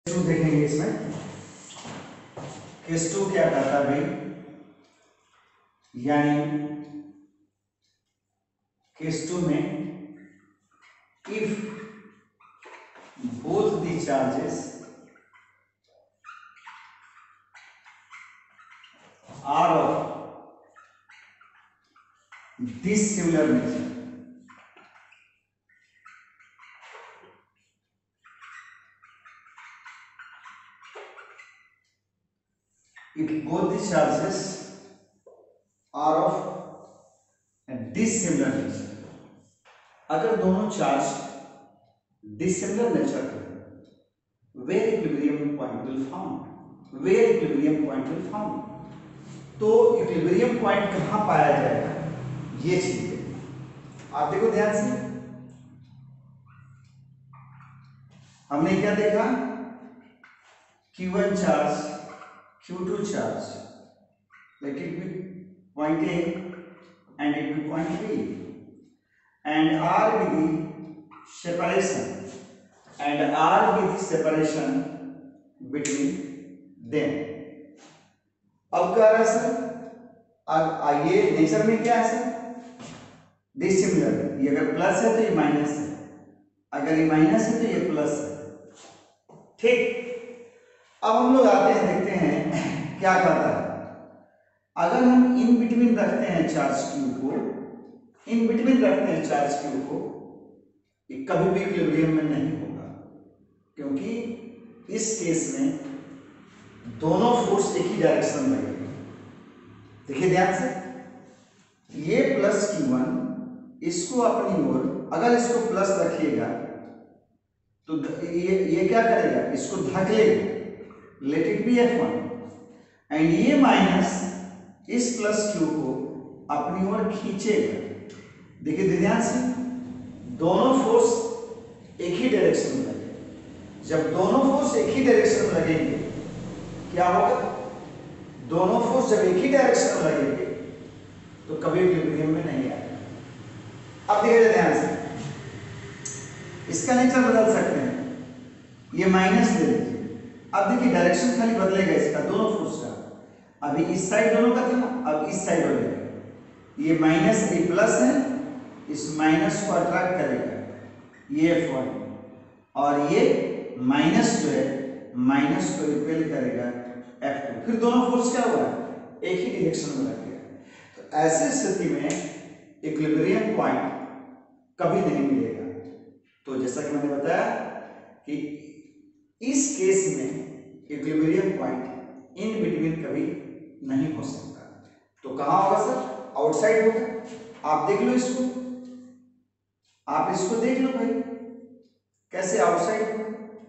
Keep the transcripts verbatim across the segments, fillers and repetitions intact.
To देखेंगे इसमें। Case to क्या कहता है भाई, यानी केस टू में if both the charges are of dissimilar nature, if both the charges are of dissimilar nature, अगर दोनों चार्ज dissimilar nature के where equilibrium point will found where equilibrium point will found तो equilibrium point कहां पाया जाएगा, ये चीज है। आप देखो ध्यान से, हमने क्या देखा, Q one charge, Q two charge, let it be point A and it be point B, and R with the separation, and R with the separation between them। अब क्या रहा सर, अब ये नेचर में क्या है सर, डिसिमिलर। ये अगर प्लस है तो ये माइनस है, अगर ये माइनस है तो ये प्लस है। ठीक, अब हम लोग आते हैं, देखते हैं क्या करता है। अगर हम इन बिटवीन रखते हैं चार्ज क्यू को, इन बिटवीन रखते हैं चार्ज क्यू को, ये कभी भी इक्विलिब्रियम में नहीं होगा, क्योंकि इस केस में दोनों फोर्स एक ही डायरेक्शन में लगेंगे। देखिए ध्यान से, ये प्लस क्यू वन इसको अपनी ओर, अगर इसको प्लस रखिएगा तो ये ये क्या करेगा, इसको धकेलेगा, let it be F one, and ये माइनस इस प्लस क्यू को अपनी ओर खींचेगा। देखिए ध्यान से, दोनों फोर्स एक ही डायरेक्शन में लगेंगे। जब दोनों फोर्स एक ही डायरेक्शन में लगेंगे क्या होगा, दोनों फोर्स जब एक ही डायरेक्शन में लगेंगे तो कभी इक्विलिब्रियम में नहीं आएगा। अब देखिए ध्यान से, इसका नेचर बदल सकते हैं, ये माइनस ले लीजिए। अब देखिए डायरेक्शन खाली बदलेगा इसका, दोनों फोर्स का। अभी इस साइड दोनों का था, अब इस साइड हो जाएगा। ये माइनस ये प्लस है, इस माइनस को अट्रैक्ट करेगा ये एफ वन, और ये माइनस जो है माइनस को रिपेल करेगा एफ टू। फिर दोनों फोर्स क्या हुआ, एक ही डायरेक्शन में लग गया। तो ऐसी स्थिति में इक्विलिब्रियम पॉइंट कभी नहीं मिलेगा। तो जैसा कि मैंने बताया कि इस केस में इक्विलिब्रियम पॉइंट इन बिटवीन कभी नहीं हो सकता। तो कहां होगा सर, आउटसाइड होगा। आप देख लो इसको, आप इसको देख लो भाई, कैसे आउटसाइड होगा।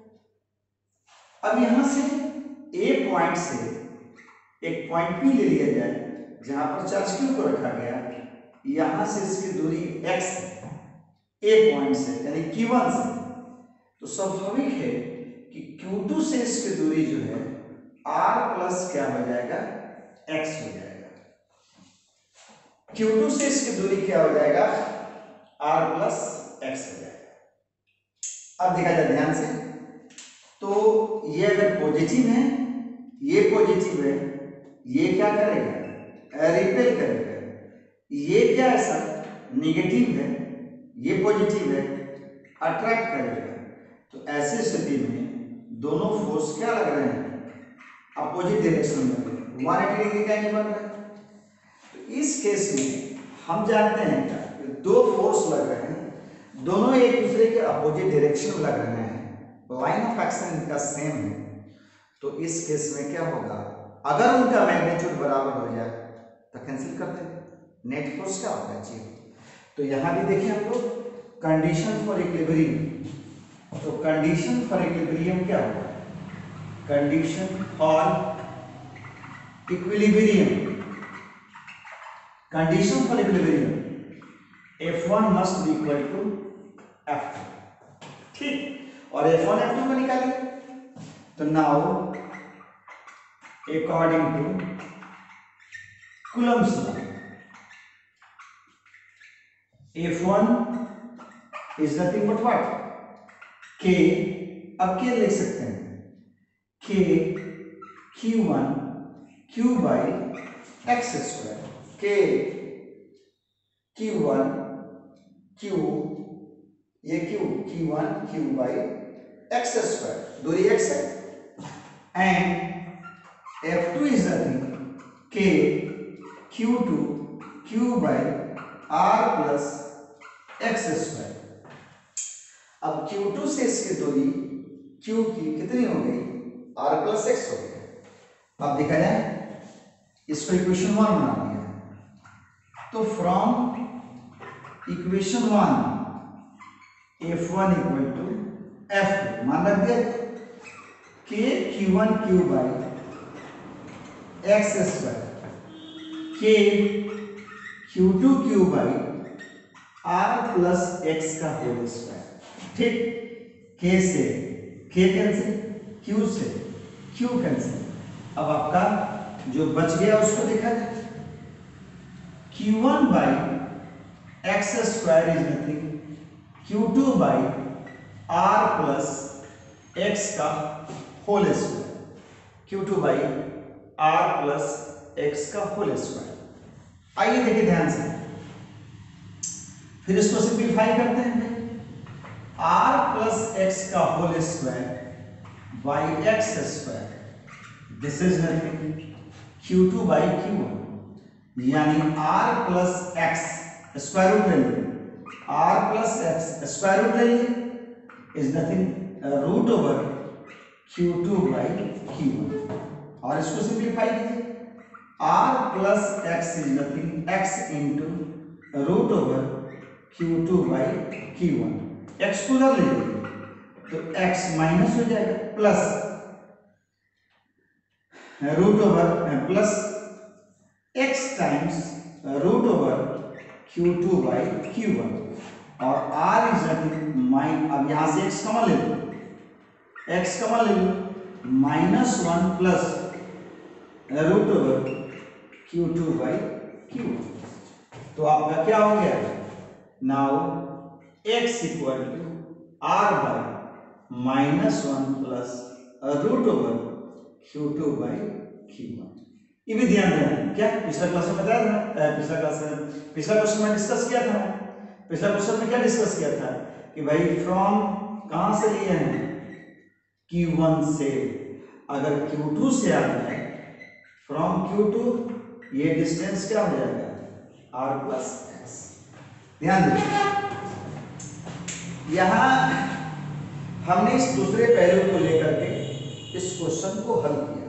अब यहां से ए पॉइंट से एक पॉइंट पी ले लिया जाए, जहां पर चार्ज क्यू को रखा गया, यहां से इसकी दूरी x है, ए पॉइंट से यानी क्यू वन से। तो स्वाभाविक है कि क्यू टू से इसकी दूरी जो है r प्लस क्या हो जाएगा, x हो जाएगा। क्यू टू से इसकी दूरी क्या हो जाएगा, r प्लस x हो जाएगा। अब देखा जाए ध्यान से, तो ये अगर पॉजिटिव है, ये पॉजिटिव है, ये क्या करेगा, रिपेल करेगा। ये क्या है सर, नेगेटिव है, ये पॉजिटिव है, अट्रैक्ट करेगा। तो ऐसे स्थिति में दोनों फोर्स क्या लग रहे हैं, अपोजिट डायरेक्शन में, एक सौ अस्सी डिग्री का एंगल बन रहा है। तो इस केस में हम जानते हैं क्या, दो फोर्स लग रहे हैं, दोनों एक दूसरे के अपोजिट डायरेक्शन में लग रहे हैं, लाइन ऑफ एक्शन इनका सेम है। तो इस केस में क्या होगा, अगर उनका मैग्नीट्यूड बराबर हो जाए तो कैंसिल कर देंगे, नेट फोर्स क्या होगा, जीरो। तो यहां भी देखिए हम लोग, कंडीशन फॉर इक्विलिब्रियम। तो कंडीशन फॉर इक्विलिब्रियम क्या होगा, condition for equilibrium, condition for equilibrium F one must be equal to F two. ठीक, और एफ वन एफ टू को निकालिए। तो now according to Coulomb's law, F one is nothing but what, k. अब k लिख सकते हैं, k q one q by x square, k q one q, ये q q one q by x square, दूरी x है, and F two is nothing k q two q by r plus x square. अब q two से इसकी दूरी q की कितनी हो गई, r प्लस एक्स हो गई। अब देखा जाए इसको इक्वेशन वन बना दिया, तो from equation one F one equal to F two मान रख दिया, k Q one Q by x square, k Q two Q by R plus x का होल स्क्वायर। ठीक, के से के कैंसिल, क्यू से क्यू कैंसिल। अब आपका जो बच गया उसको देखा जाए, Q one by x square is nothing Q two by R plus x का whole square, Q two by R plus x का होल स्क्वायर। आइए देखिए ध्यान से, फिर इसको सिंप्लीफाई करते हैं। आर प्लस एक्स का whole square by x square, this is nothing Q two by Q one, यानी R plus x square root ले लीजिए, R plus x square root ले लीजिए is nothing root over Q two by Q one, और इसको simplify कीजिए, R plus x is nothing x into root over Q two by Q one, x को उधर ले लीजिए तो x माइनस हो जाएगा, plus root over plus x times root over Q two by Q one, और r is nothing mine, अब यहां से x कॉमन ले लो, x कॉमन ले लो, minus one plus root over Q two by Q one. तो आपका क्या हो गया, now x equal to R by minus one plus root over Q two by Q one. ये भी ध्यान देना, क्या पिछला क्लास में बताया था, पिछला क्लास में पिछला क्वेश्चन में डिस्कस किया था, पिछला क्वेश्चन में क्या डिस्कस किया था कि भाई फ्रॉम कहां से लिए हैं, क्यू वन से, अगर क्यू टू से आ जाए फ्रॉम क्यू टू, ये डिस्टेंस क्या हो जाएगा आर प्लस एक्स। ध्यान दीजिए, यहां हमने इस दूसरे पहलू को लेकर के इस क्वेश्चन को हल किया।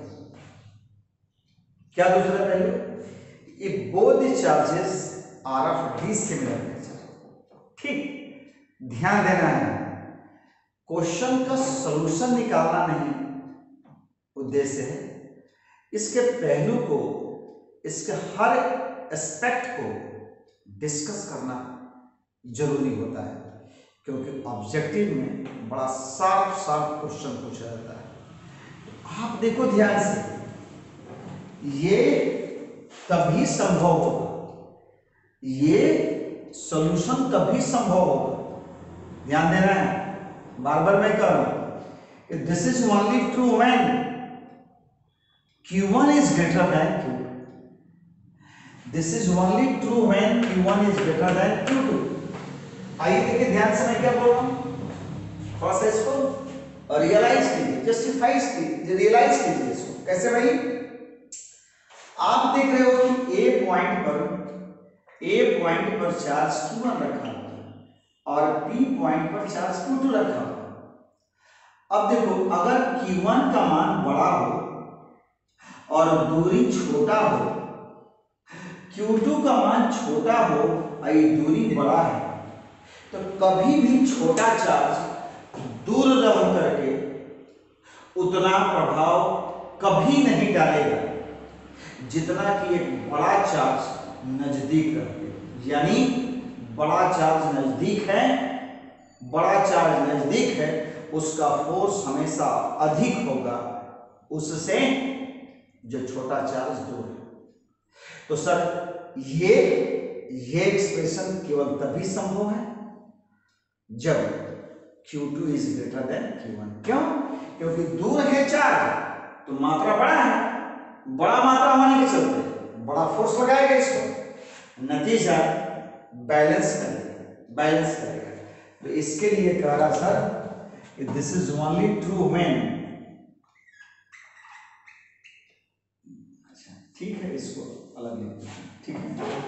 क्या दूसरा पहलू, if both the charges are of dissimilar nature. ठीक, ध्यान देना है, क्वेश्चन का सॉल्यूशन निकालना नहीं उद्देश्य है, इसके पहलू को, इसके हर एस्पेक्ट को डिस्कस करना जरूरी होता है, क्योंकि ऑब्जेक्टिव में बड़ा शार्प शार्प क्वेश्चन पूछा जाता है। आप देखो ध्यान से, ये तभी संभव होगा, ये सॉल्यूशन तभी संभव होगा, ध्यान देना है, बार बार मैं कह रहा हूं कि this is only true when Q one is greater than Q two, this is only true when Q one is greater than Q two. आइए देखिए ध्यान से मैं क्या बोल रहा हूं, थोड़ा सा इसको रियलाइज कीजिए, जस्टिफाई कीजिए, रियलाइज कीजिए इसको। कैसे भाई, आप देख रहे हो कि ए पॉइंट पर ए पॉइंट पर चार्ज क्यू वन रखा हुआ है और बी पॉइंट पर चार्ज क्यू टू रखा हुआ है। अब देखो, अगर क्यू वन का मान बड़ा हो और दूरी छोटा हो, क्यू टू का मान छोटा हो और ये दूरी बड़ा है, तो कभी भी छोटा चार्ज दूर रह करके उतना प्रभाव कभी नहीं डालेगा जितना कि एक बड़ा चार्ज नजदीक रहे। यानी बड़ा चार्ज नजदीक है, बड़ा चार्ज नजदीक है, उसका फोर्स हमेशा अधिक होगा उससे जो छोटा चार्ज दूर है। तो सर ये ये एक्सप्रेशन केवल तभी संभव है जब Q two is greater than Q one. क्यों? क्योंकि दूर है चार्ज तो मात्रा बड़ा है, बड़ा मात्रा होने के चलते बड़ा फोर्स लगाएगा इसको, नतीजा बैलेंस करेगा, बैलेंस करेगा। तो इसके लिए कह रहा sir this is only true when, अच्छा ठीक है, इसको अलग लिखते हैं, ठीक है।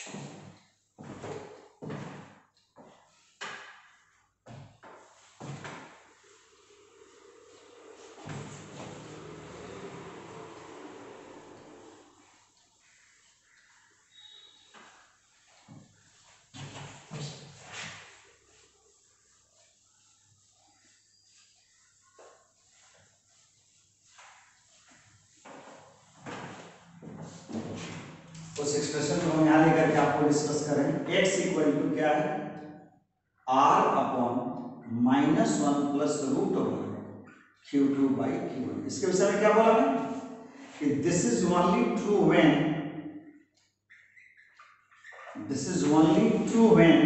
उस एक्सप्रेशन को हम यहाँ लेकर के आपको डिस्कस करें। एक्स इक्वल टू क्या है, R upon minus one plus root over Q two by Q one. इसके विषय में क्या बोला मैं कि this is only true when, this is only true when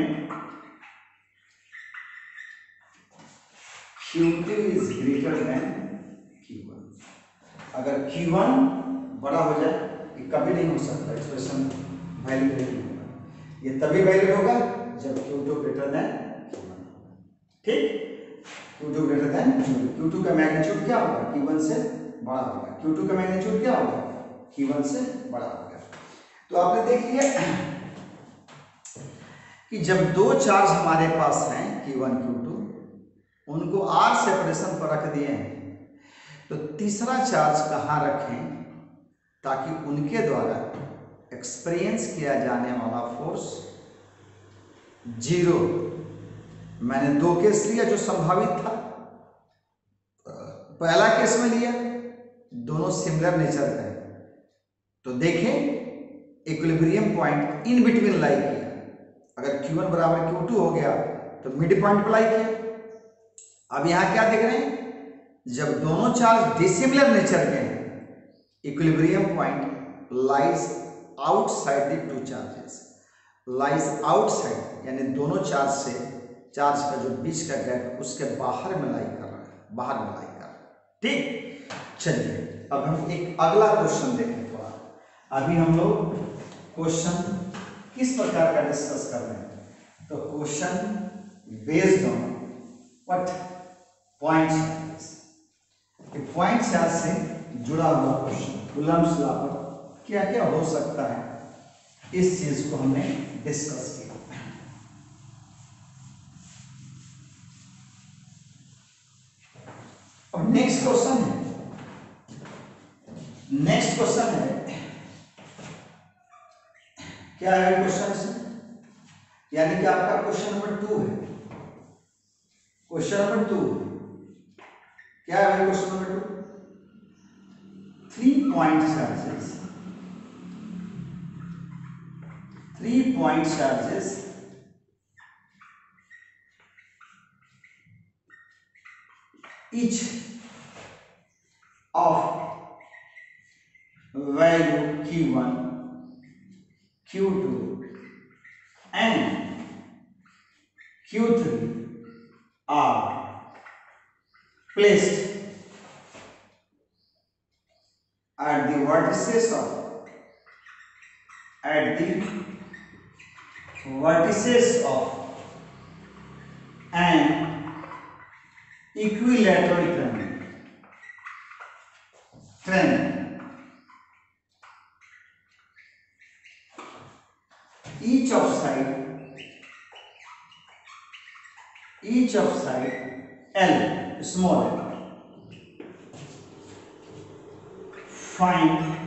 Q two is greater than Q one. अगर क्यू वन बड़ा हो जाए, ये कभी नहीं हो सकता, एक्सप्रेशन वैलिड नहीं होगा, ये तभी वैलिड होगा जब Q two greater than Q one, ठीक। Q two greater than Q one, Q two का मैग्नीट्यूड क्या होगा, क्यू वन से बड़ा होगा, क्यू टू का मैग्नीट्यूड क्या होगा, क्यू वन से बड़ा होगा। तो आपने देख लिया कि जब दो चार्ज हमारे पास हैं क्यू वन क्यू टू, उनको आर सेपरेशन पर रख दिए हैं, तो तीसरा चार्ज कहाँ रखें ताकि उनके द्वारा एक्सपीरियंस किया जाने वाला फोर्स जीरो। मैंने दो केस लिया जो संभावित था, पहला केस में लिया दोनों सिमिलर नेचर का है, तो देखें equilibrium point in between lie किया, अगर क्यू वन बराबर क्यू टू हो गया तो मिड पॉइंट पर लाई किया। अब यहां क्या देख रहे हैं, जब दोनों चार्ज डिसिमिलर नेचर के हैं, equilibrium point lies outside the two charges, lies outside यानी दोनों चार्ज से चार्ज का जो बीच का गैप उसके बाहर में लाई कर रहा है, बाहर में लाई कर रहा है, ठीक। चलिए अब हम एक अगला क्वेश्चन देखें थोड़ा। अभी हम लोग क्वेश्चन किस प्रकार का डिस्कस कर रहे हैं, तो question based on what point charges, point charge से जुड़ा हुआ क्वेश्चन, कूलम्ब्स लॉ पर क्या क्या हो सकता है, इस चीज को हमने डिस्कस किया। अब नेक्स्ट क्वेश्चन है, नेक्स्ट क्वेश्चन है क्या है क्वेश्चन इसमें, यानी कि आपका क्वेश्चन नंबर टू है, क्वेश्चन नंबर टू क्या है question number two, three point charges, three point charges each of value Q one, Q two and Q three are placed at the vertices of at the vertices of an equilateral triangle. Triangle. Each of side, each of side L, small l. Find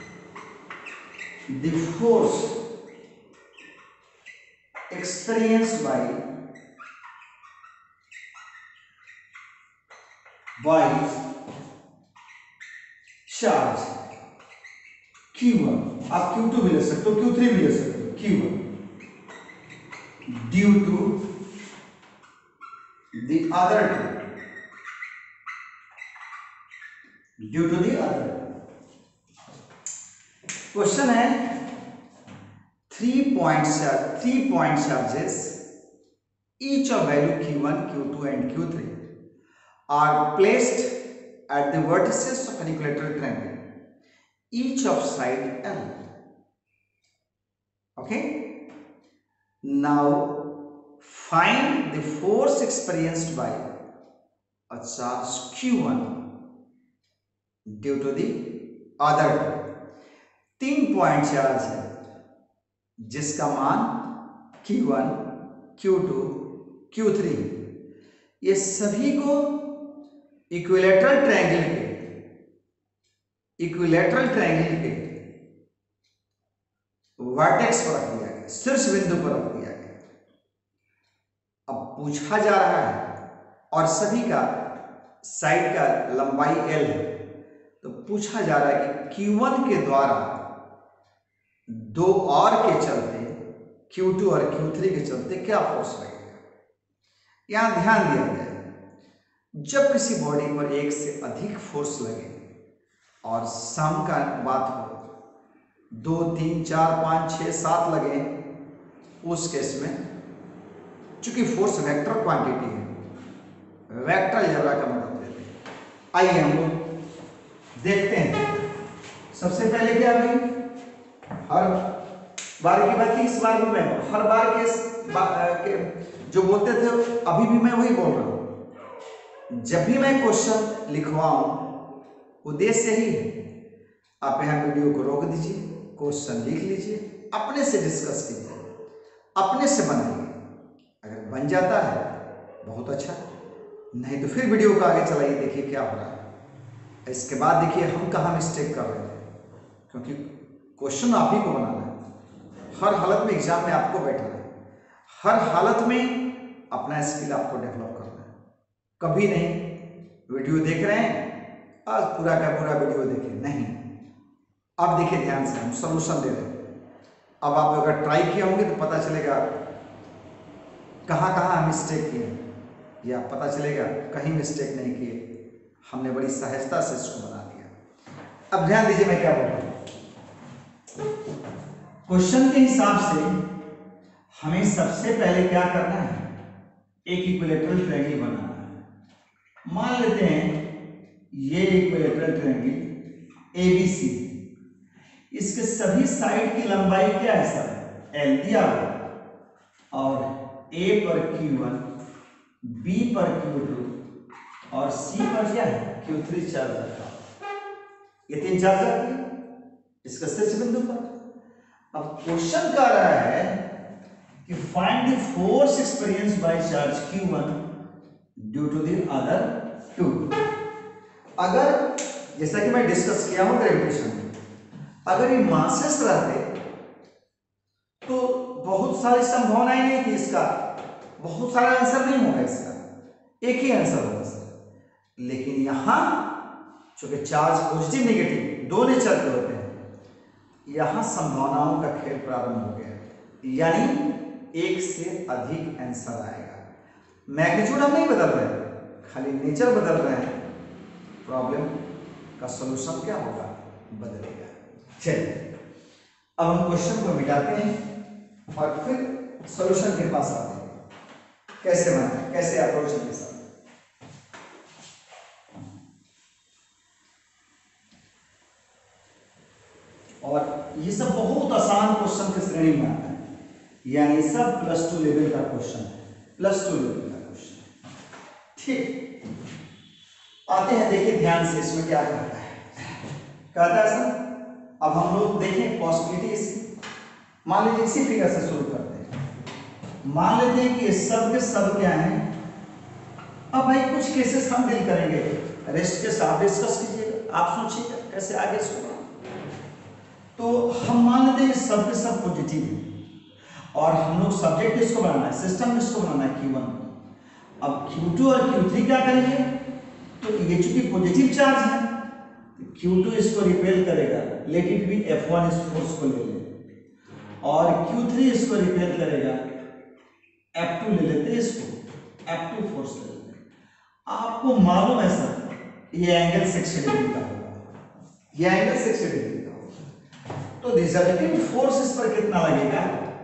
the force experienced by by charge Q one, आप Q two भी ले सकते हो, Q three भी ले सकते हो, Q one due to the other two, due to the other question है three point three point charges each of value Q one, Q two and Q three are placed at the vertices of an equilateral triangle, each of side L. Okay. Now find the force experienced by a charge Q one due to the other two. तीन point charge है जिसका मान Q one, Q two, Q three, ये सभी को equilateral triangle के equilateral triangle के vertex पर रख दिया गया, शीर्ष बिंदु पर रख दिया गया। अब पूछा जा रहा है और सभी का साइड का लंबाई L है, तो पूछा जा रहा है कि Q वन के द्वारा दो और के चलते Q टू और Q थ्री के चलते क्या फोर्स लगेगा। यहां ध्यान दिया गया है, जब किसी बॉडी पर एक से अधिक फोर्स लगे और सम का बात हो, दो तीन चार पाँच छः सात लगे, उस केस में चूंकि फोर्स वेक्टर क्वांटिटी है, वेक्टर अलजेब्रा का मदद लेते हैं। आइए हम लोग देखते हैं। सबसे पहले क्या हुई, हर बार की बात इस बार भी मैं हर बार के, के जो बोलते थे अभी भी मैं वही बोल रहा हूं। जब भी मैं क्वेश्चन लिखवाऊं, उद्देश्य यही है, आप यहाँ वीडियो को रोक दीजिए, क्वेश्चन लिख लीजिए, अपने से डिस्कस कीजिए, अपने से बनाइए। अगर बन जाता है बहुत अच्छा, नहीं तो फिर वीडियो को आगे चलाइए, देखिए क्या हो रहा है। इसके बाद देखिए हम कहाँ मिस्टेक कर रहे थे, क्योंकि क्वेश्चन आप ही को बनाना है। हर हालत में एग्जाम में आपको बैठना है, हर हालत में अपना स्किल आपको डेवलप करना है। कभी नहीं वीडियो देख रहे हैं आज पूरा का पूरा वीडियो देखें, नहीं। अब देखिए ध्यान से, हम सॉल्यूशन दे रहे हैं। अब आप अगर ट्राई किए होंगे तो पता चलेगा कहाँ कहाँ मिस्टेक किए, या पता चलेगा कहीं मिस्टेक नहीं किए, हमने बड़ी सहजता से इसको बना दिया। अब ध्यान दीजिए मैं क्या बोल रहा हूँ। क्वेश्चन के हिसाब से हमें सबसे पहले क्या करना है, एक इक्विलेटरल ट्रायंगल बनाना है। मान लेते हैं ये equilateral triangle A B C, इसके सभी साइड की लंबाई क्या है सर, L दिया हुआ, और A पर Q वन, B पर Q टू और C पर क्या है Q थ्री चार्ज रखा। ये तीन चार्ज रखी इसका शीर्ष बिंदु पर। अब क्वेश्चन कह रहा है कि find the force experience by charge Q one due to the other two. अगर जैसा कि मैं डिस्कस किया हूं ग्रेविटेशन में, अगर ये मासेस रहते तो बहुत सारी संभावनाएं नहीं थी, इसका बहुत सारा आंसर नहीं होगा, इसका एक ही आंसर होगा सर। लेकिन यहां चूंकि चार्ज पॉजिटिव नेगेटिव दो नेचर के होते हैं, यहां संभावनाओं का खेल प्रारंभ हो गया, यानी एक से अधिक आंसर आएगा। मैग्नीट्यूड हम नहीं बदल रहे, खाली नेचर बदल रहे हैं, प्रॉब्लम का सॉल्यूशन क्या होगा, बदलेगा। चलिए अब हम क्वेश्चन को मिटाते हैं और फिर सॉल्यूशन के पास आते हैं, कैसे बनाते हैं, कैसे अप्रोच के साथ। और ये सब बहुत आसान क्वेश्चन की श्रेणी में आता है, यानी सब प्लस टू लेवल का क्वेश्चन है, प्लस टू लेवल का क्वेश्चन। ठीक, आते हैं, देखिए ध्यान से इसमें क्या कहता है। कहता है सर, अब हम लोग देखें पॉसिबिलिटीज। मान लीजिए इसी फिगर से शुरू करते हैं। मान लेते हैं कि सब के सब क्या हैं। अब भाई कुछ केसेस हम डील करेंगे, रेस्ट के साथ डिस्कस कीजिएगा, आप सोचिएगा कैसे आगे इसको। तो हम मान लेते हैं सब के सब पॉजिटिव है और हम लोग सब्जेक्ट इसको बनाना है, सिस्टम इसको बनाना है Q वन। अब Q टू और Q थ्री क्या करेंगे, तो ये चूंकि पॉजिटिव चार्ज है तो Q टू इसको रिपेल करेगा, let it be F one, इस फोर्स को ले लें, और Q थ्री इसको रिपेल करेगा, F टू ले लेते हैं, इसको F टू फोर्स ले लेते हैं। आपको मालूम है सर ये एंगल साठ डिग्री का होगा, ये एंगल साठ डिग्री का होगा, तो रिजल्टिंग फोर्स इस पर कितना लगेगा,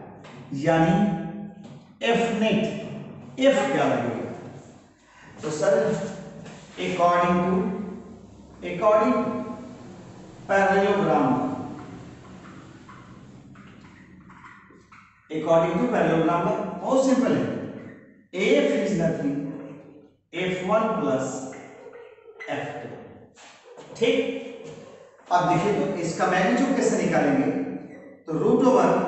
यानी F नेट, F क्या लगेगा। तो sir according to according to parallelogram according to parallelogram बहुत सिंपल है, f is nothing F one plus F two. ठीक, अब देखिए तो इसका मैग्नीट्यूड कैसे निकालेंगे, तो root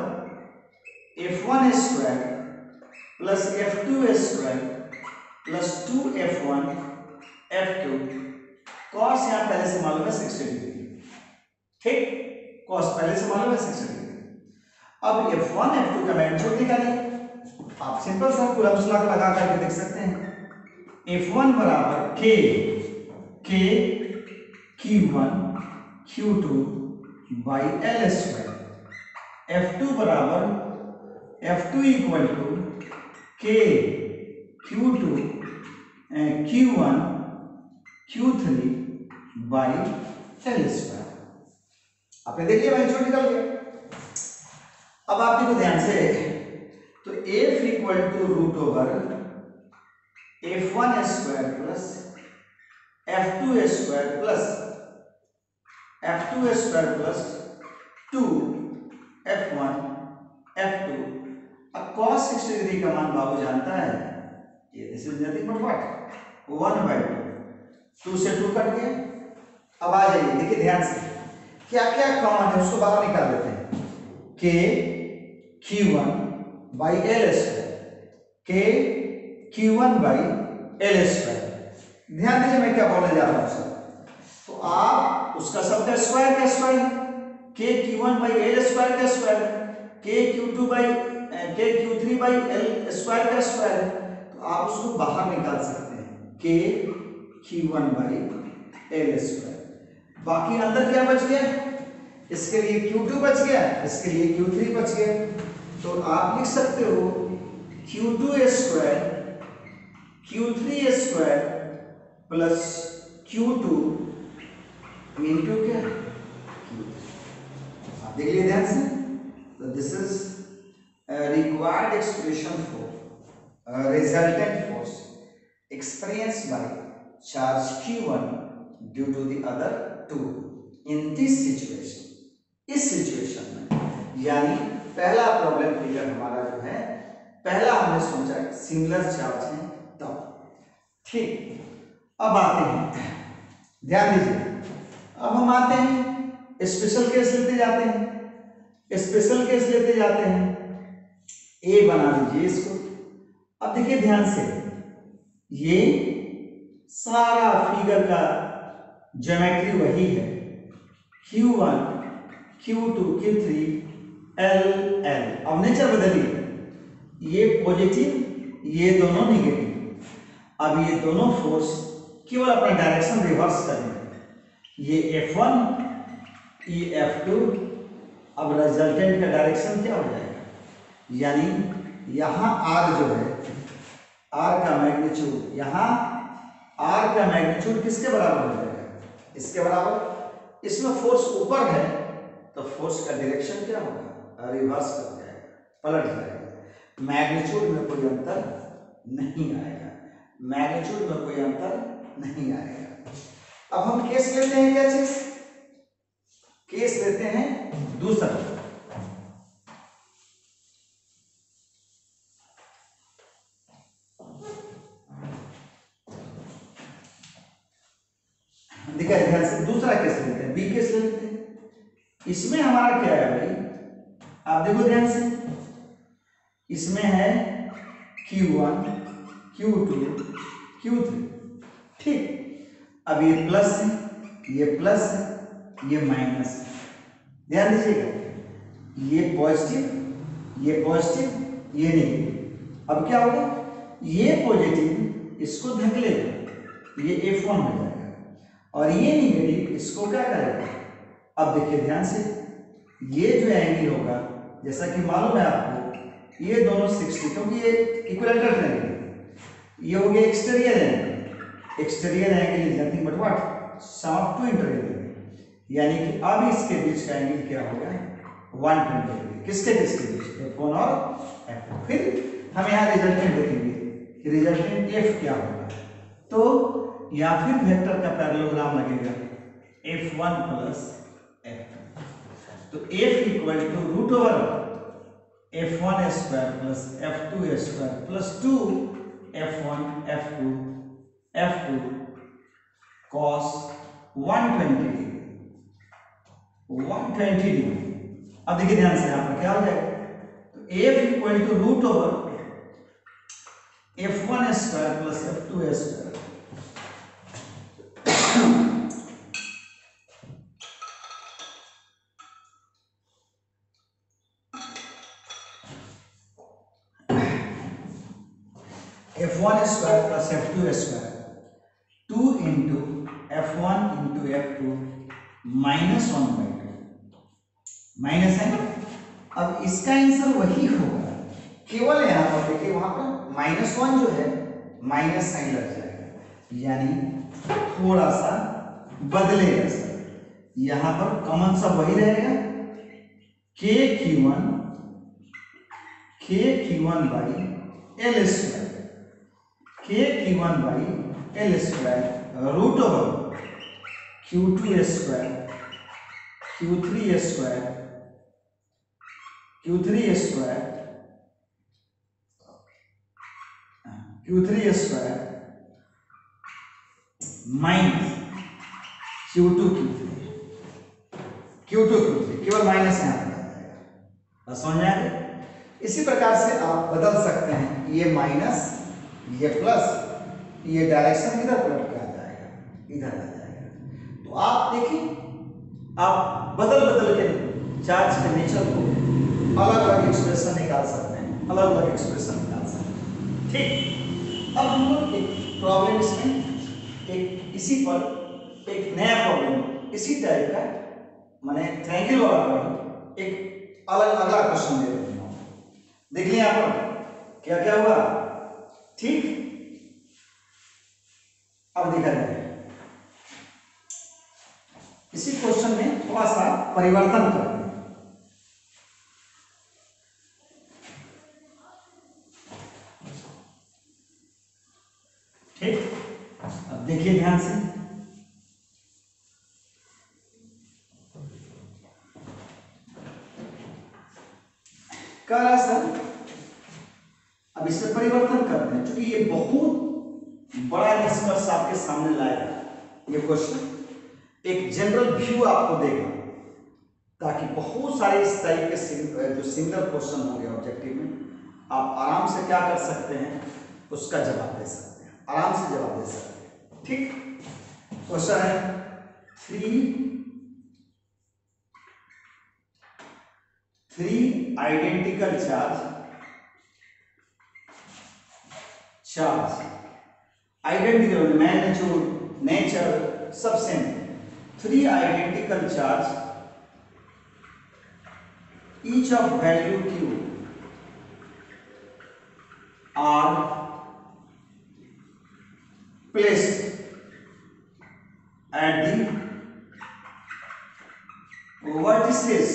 over F one square plus F two square plus two F one F two, cos यहाँ पहले से मालूम है सिक्सटी डिग्री। ठीक, कॉस पहले से मालूम है सिक्सटी डिग्री। अब एफ वन एफ टू का मैग्नीट्यूड निकालिए, आप सिंपल सा कूलम्ब्स लॉ लगा करके देख सकते हैं। एफ वन बराबर k k Q one Q two by l square, F two बराबर F two equal to k Q two q one q three by l square. आपने देख लिया मैग्नीट्यूड निकल गया। अब आप देखो ध्यान से, तो F equal to root over F one square plus F two square plus F two square plus two F one F two. अब cos सिक्सटी डिग्री का मान बाबू जानता है, ये this is nothing but what one by two, two से two cut गया। अब आ जाइए, देखिए ध्यान से क्या क्या कॉमन है उसको बाहर निकाल देते हैं। K Q one by l square, k Q one by l square. ध्यान दीजिए मैं क्या बोलने जा रहा हूं सर, तो आप उसका सबका स्क्वायर का square, k Q one by l square का square, k Q two by k q three by l square का स्क्वायर, तो आप उसको बाहर निकाल सकते हैं, k Q one by l square. बाकी अंदर क्या बच गया, इसके लिए क्यू टू बच गया, इसके लिए क्यू थ्री बच गया, तो आप लिख सकते हो q two square q three square plus q two into क्या क्यू थ्री। आप देख लिए ध्यान से, तो this is required expression for resultant force experienced by charge क्यू वन due to the other two in this situation। इस सिचुएशन में यानी पहला प्रॉब्लम फिगर हमारा जो है, पहला हमने सोचा सिमिलर चार्ज है तब। ठीक, अब आते हैं, ध्यान दीजिए, अब हम आते हैं स्पेशल केस लेते जाते हैं, स्पेशल केस लेते जाते हैं। ए बना लीजिए इसको। अब देखिए ध्यान से, ये सारा फिगर का ज्योमेट्री वही है, q one Q two q three l l. अब नेचर बदलिए, ये पॉजिटिव ये दोनों निगेटिव। अब ये दोनों फोर्स केवल अपना डायरेक्शन रिवर्स करेंगे, ये एफ वन ये एफ टू। अब रिजल्टेंट का डायरेक्शन क्या हो जाएगा, यानी यहाँ आर जो है, आर का मैग्नीट्यूड, यहाँ आर का मैग्नीट्यूड किसके बराबर हो जाएगा, इसके बराबर। इसमें फोर्स ऊपर है तो फोर्स का डायरेक्शन क्या होगा, रिवर्स कर जाएगा, पलट जाएगा। मैग्नीट्यूड में कोई अंतर नहीं आएगा, मैग्नीट्यूड में कोई अंतर नहीं आएगा। अब हम केस लेते हैं, क्या चीज, केस लेते हैं दूसरा। देखा ध्यान से, दूसरा केस लेते हैं, बी केस लेते हैं। इसमें हमारा क्या है भाई, आप देखो ध्यान से, इसमें है q one Q two q three. ठीक, अब ये प्लस है, ये प्लस है, ये माइनस है। ध्यान दीजिएगा, ये पॉजिटिव ये पॉजिटिव ये नेगेटिव। अब क्या होगा, ये पॉजिटिव इसको धक लेगा, ये एफ वन हो जाएगा, और ये नेगेटिव इसको क्या करेगा। अब देखिए ध्यान से, ये जो एंगल होगा, जैसा कि मालूम है आपको, ये दोनों सिक्सटी, क्योंकि ये इक्विलेटरल एंगल, ये हो गया exterior angle. Exterior angle is nothing but what, sum of two interior angle, यानी कि अब इसके बीच का एंगल क्या होगा, वन ट्वेंटी डिग्री। किसके बीच के बीच, एफ वन और एफ टू। फिर हम यहाँ रिजल्टेंट देखेंगे कि रिजल्टेंट एफ क्या होगा, तो या फिर वेक्टर का पैरेललोग्राम लगेगा, F one plus F two, तो F equal to root over F one square plus F two square plus two F one F two F two cos one twenty degree, one twenty degree. अब देखिए ध्यान से यहाँ पर क्या हो जाएगा, तो F equal to root over F one square plus F two square, F one square plus F two square, two into F one into F two minus one by two, minus है ना। अब इसका answer वही होगा, केवल यहां पर देखिए वहां पर माइनस वन जो है माइनस साइन लग जाएगा, यानी थोड़ा सा बदलेगा सर। यहां पर कॉमन सा वही रहेगा, k Q one k Q one by l square, k Q one by l square root over Q two square q three square q three square q three square minus q two q three q two q three, केवल minus यहाँ पर आ जाएगा, समझ में आया। इसी प्रकार से आप बदल सकते हैं, ये माइनस ये प्लस, ये डायरेक्शन किधर पलट के आ जाएगा, इधर आ जाएगा। तो आप देखिए, आप बदल बदल के चार्ज के नेचर को अलग अलग एक्सप्रेशन निकाल सकते हैं, अलग अलग एक्सप्रेशन निकाल सकते हैं। ठीक, अब हम लोग एक प्रॉब्लम इसमें एक इसी पर एक नया प्रॉब्लम इसी टाइप का, माने ट्रायंगल वाला प्रॉब्लम, एक अलग अगला क्वेश्चन दे देते हैं। देख लिया यहाँ पर क्या क्या हुआ, ठीक। अब देखा जाए इसी क्वेश्चन में थोड़ा सा परिवर्तन करते हैं। ठीक, अब देखिए ध्यान से, कह रहा सर अब इसमें परिवर्तन करते हैं, क्योंकि ये बहुत बड़ा निष्कर्ष आपके सामने लाएगा। ये क्वेश्चन एक जनरल व्यू आपको देगा, ताकि बहुत सारे इस टाइप के जो सिमिलर क्वेश्चन होंगे ऑब्जेक्टिव में, आप आराम से क्या कर सकते हैं, उसका जवाब दे सकते हैं, आराम से जवाब दे सकते हैं। ठीक, क्वेश्चन है three three identical charge charge identical magnitude nature सब same, three identical charge each of value q are placed at the vertices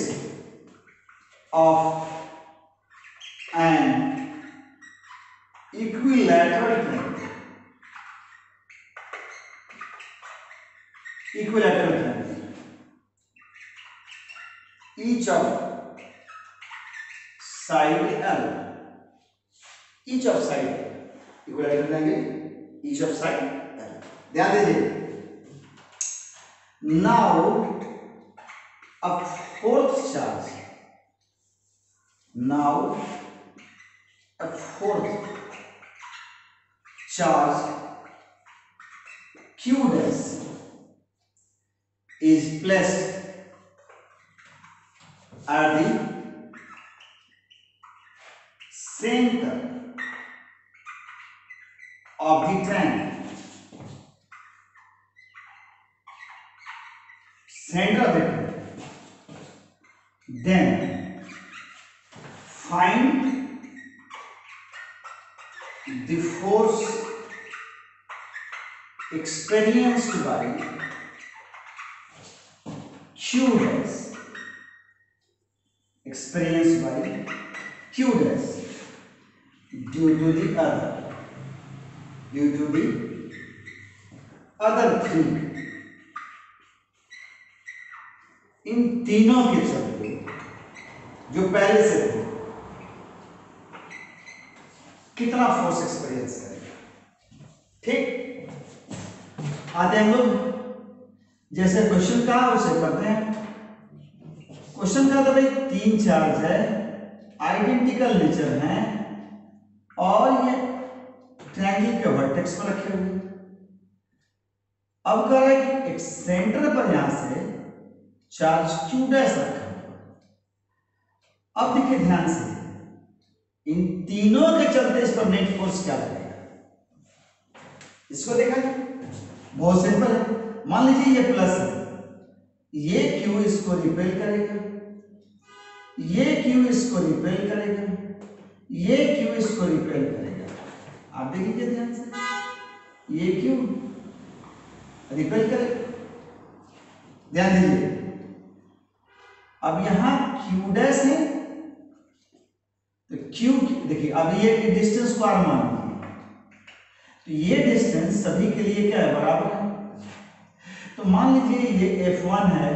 of an equilateral triangle, equilateral triangle, each of side L, each of side equilateral triangle, each of side L। ध्यान दीजिए, now a fourth charge, now a fourth charge q dash is placed at the center of the triangle, center of the triangle, then find the force experienced by q dash, experienced by q dash due to the other, due to the other three इन तीनों के चलते जो पहले से थे कितना force experience करेगा। ठीक, आते हम लोग जैसे क्वेश्चन का उसे करते हैं। क्वेश्चन का तो भाई तीन चार्ज है, आइडेंटिकल नेचर है और ये ट्रायंगल के वर्टेक्स पर रखे हुए। अब कह रहा है कि एक सेंटर पर यहां से चार्ज क्यू डैश रखा हुआ। अब देखिए ध्यान से, इन तीनों के चलते इस पर नेट फोर्स क्या लगेगा, इसको देखा है? बहुत सिंपल है। मान लीजिए ये प्लस है, ये क्यू इसको रिपेल करेगा, ये क्यू इसको रिपेल करेगा, ये क्यू इसको रिपेल करेगा। आप देखिए ध्यान से, ये क्यू रिपेल करेगा, ध्यान दीजिए। अब यहां क्यू डैश है तो क्यू देखिए, अब ये डिस्टेंस को आर मान लीजिए, तो ये डिस्टेंस सभी के लिए क्या है, बराबर है। तो मान लीजिए ये एफ वन है,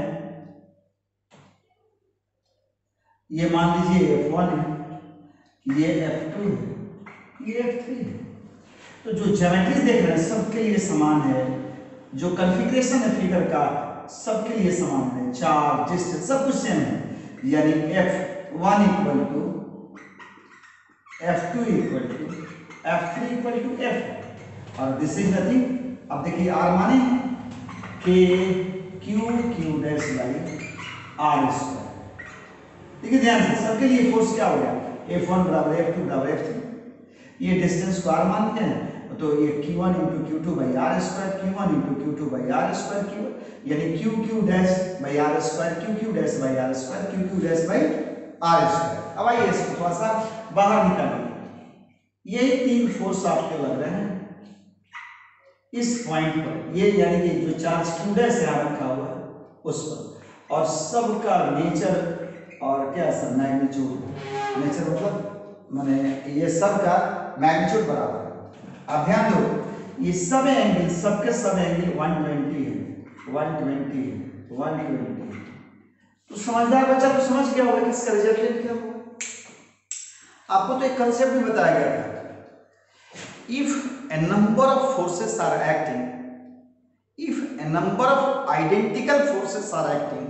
ये मान लीजिए एफ वन है, ये एफ टू है, ये एफ थ्री है। तो जो ज्योमेट्री देख रहे हैं सबके लिए समान है, जो कॉन्फ़िगरेशन है फिगर का सबके लिए समान है, चार्ज डिस्टेंस सब कुछ सेम है। यानी F one equal to F two equal to F three equal to F, और दिस इज नथिंग। अब देखिए आर माने k q q dash by r square. देखिए ध्यान से, सबके लिए फोर्स क्या हो गया, एफ वन बराबर एफ टू बराबर एफ थ्री। ये डिस्टेंस को आर मानते हैं तो ये q one into q two by r square, q one into q two by r square, q यानी q q dash by r square, q q dash by r square, q q dash by r square. अब आइए इसको थोड़ा सा बाहर निकालिए। ये तीन फोर्स आपके लग रहे हैं इस पॉइंट पर, ये यानी कि जो चार्ज क्यू डैश यहाँ रखा हुआ है उस पर, और सबका नेचर और क्या सर मैग्नीट्यूड, नेचर मतलब माने ये सब का मैग्नीट्यूड बराबर है। अब ध्यान दो, ये सब एंगल सबके सब एंगल वन ट्वेंटी है, वन ट्वेंटी है, वन ट्वेंटी। तो समझदार बच्चा तो समझ गया होगा कि इसका रिजल्टेंट क्या होगा। आपको तो एक कंसेप्ट भी बताया गया था, if a number of forces are acting, if a number of identical forces are acting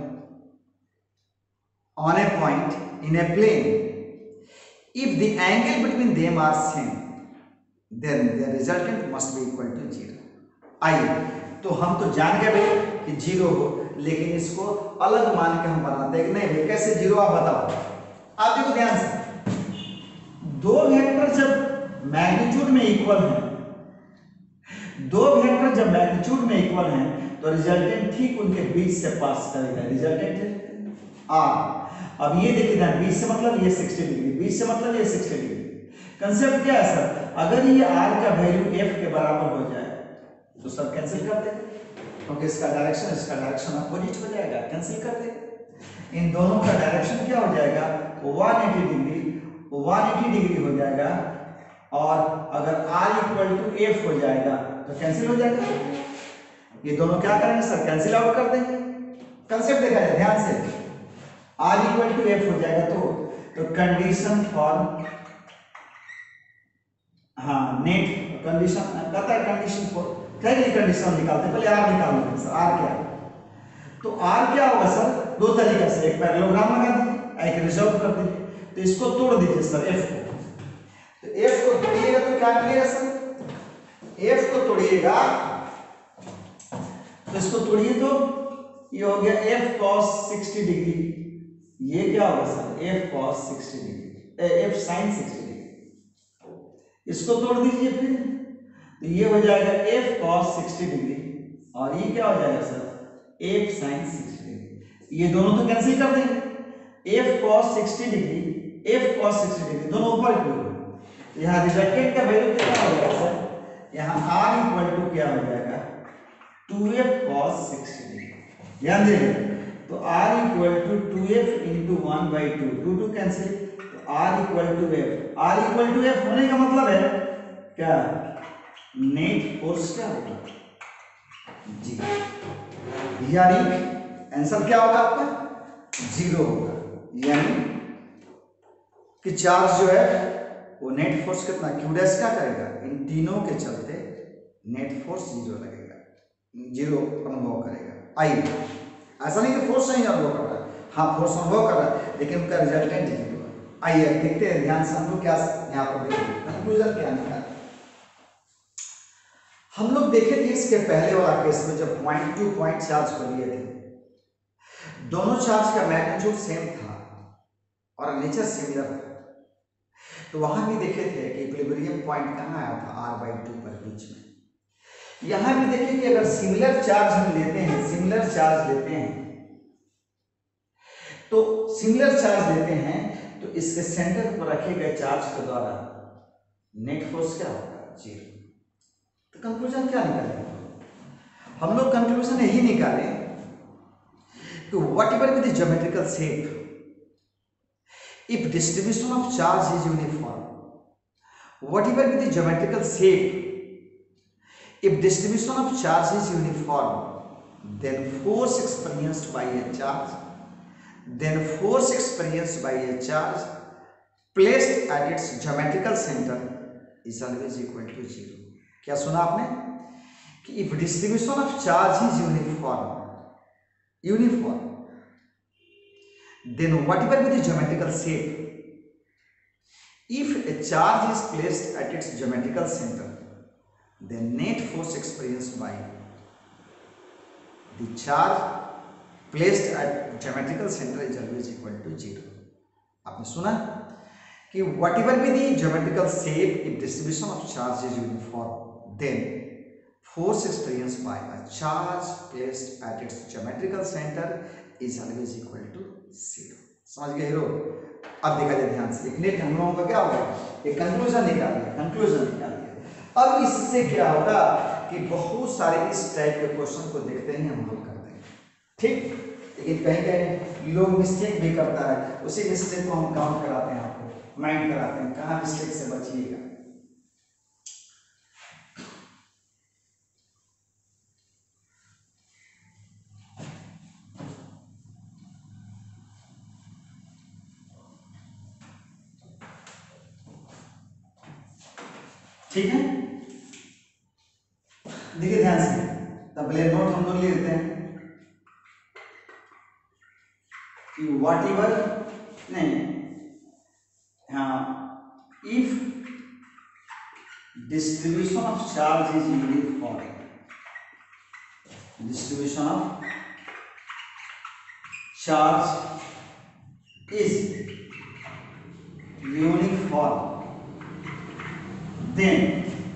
on a point in a plane, if the angle between them are same, then the resultant must be equal to zero. आइए, तो हम तो जान गए भाई कि zero हो, लेकिन इसको अलग मान के हम बनाते हैं। नहीं भाई कैसे जीरो, आप बताओ। आप देखो ध्यान से, दो वेक्टर जब मैग्नीट्यूड में इक्वल है, दो वेक्टर जब मैग्नीट्यूड में इक्वल हैं तो रिजल्टेंट ठीक उनके बीच से पास करेगा, रिजल्टेंट आर। अब ये देखिए ध्यान, बीच से मतलब ये साठ डिग्री, बीच से मतलब ये साठ डिग्री। कंसेप्ट क्या है सर, अगर ये आर का वैल्यू एफ के बराबर हो जाए तो सब कैंसिल कर देंगे, क्योंकि इसका डायरेक्शन इसका डायरेक्शन अपोजिट हो जाएगा, कैंसिल कर देंगे। इन दोनों का डायरेक्शन क्या हो जाएगा, एक सौ अस्सी डिग्री, एक सौ अस्सी डिग्री हो जाएगा। और अगर r इक्वल टू एफ हो जाएगा तो कैंसिल हो जाएगा। ये दोनों क्या करेंगे सर, कैंसिल आउट कर देंगे। कंसेप्ट देखा जाए ध्यान से, r इक्वल टू एफ हो जाएगा तो तो कंडीशन फॉर हाँ नेट कंडीशन कहता है, कंडीशन फॉर पहली कंडीशन निकालते, पहले r निकाल लेते सर, r क्या तो r क्या होगा सर, दो तरीके से, एक पैरेललोग्राम लगा दीजिए, एक रिजॉल्व कर दीजिए। तो इसको तोड़ दीजिए सर f को, तो f को तोड़िएगा तो क्या मिलेगा सर, f को तोड़िएगा तो इसको तोड़िए तो ये हो गया f cos साठ डिग्री, ये क्या होगा सर f cos साठ डिग्री, f sin साठ डिग्री। इसको तोड़ दीजिए फिर, तो ये हो जाएगा f cos साठ डिग्री, और ये क्या हो जाएगा सर f sin साठ डिग्री। ये दोनों तो कैंसिल कर देंगे, f cos साठ डिग्री, f cos साठ डिग्री दोनों ऊपर की ओर। यहाँ रिजल्टेंट का वैल्यू कितना हो जाएगा सर, यहाँ r इक्वल टू क्या हो जाएगा टू एफ cos साठ डिग्री। ध्यान देंगे तो r equal to two F into one by two, two two cancel, तो r equal to F, r equal to F होने का मतलब है क्या, नेट फोर्स क्या होगा जी, यानी आंसर क्या होगा आपका जीरो होगा, यानी कि चार्ज जो है वो नेट फोर्स कितना क्यू डैश क्या करेगा, इन तीनों के चलते नेट फोर्स जीरो लगेगा, जीरो अनुभव करेगा। आई ऐसा नहीं कि फोर्स नहीं अनुभव कर रहा है, हाँ फोर्स अनुभव कर रहा है लेकिन उनका रिजल्टेंट जीरो है। आइए देखते हैं ध्यान से हम लोग क्या यहाँ पर देखेंगे कंक्लूजन क्या निकाले। हम लोग देखे थे इसके पहले वाला केस में जब पॉइंट टू पॉइंट चार्ज को लिए थे, दोनों चार्ज का मैग्नीट्यूड सेम था और नेचर सिमिलर था, तो वहां भी देखे थे कि इक्विलिब्रियम पॉइंट कहाँ आया था, आर बाई टू पर बीच में। यहां भी देखिए कि अगर सिमिलर चार्ज हम लेते हैं, सिमिलर चार्ज लेते हैं तो सिमिलर चार्ज लेते हैं तो इसके सेंटर पर रखे गए चार्ज के द्वारा नेट फोर्स क्या होगा, जीरो। तो कंक्लूजन क्या निकाले हम लोग, कंक्लूजन यही निकाले कि whatever be the geometrical shape, if distribution of charge is uniform, whatever be the geometrical shape, if distribution of charge is uniform, then force experienced by a charge, then force experienced by a charge placed at its geometrical center is always equal to zero. क्या सुना आपने कि if distribution of charge is uniform, uniform, then whatever be the geometrical shape, if a charge is placed at its geometrical center, then net force experienced by the charge placed at geometrical center is always equal to zero. आपने सुना कि whatever be the geometrical shape, if distribution of charge is uniform, then force experienced by a charge placed at its geometrical center is always equal to zero. समझ गए hero? अब देखा जाए ध्यान से, एक नेट हम लोगों का क्या होगा, एक कंक्लूजन निकाल दिया, कंक्लूजन निकाल दिया। अब इससे क्या होगा कि बहुत सारे इस टाइप के क्वेश्चन को देखते ही हम लोग करते हैं, ठीक। लेकिन कहीं कहीं लोग मिस्टेक भी करता है, उसी मिस्टेक को हम काउंट कराते हैं, आपको माइंड कराते हैं, कहाँ मिस्टेक से बचिएगा। ठीक है, देखिए ध्यान से, तब ब्लैक नोट हम लोग लिखते हैं कि व्हाट एवर नहीं, हाँ, if distribution of charge is uniform, distribution of charge is uniform, then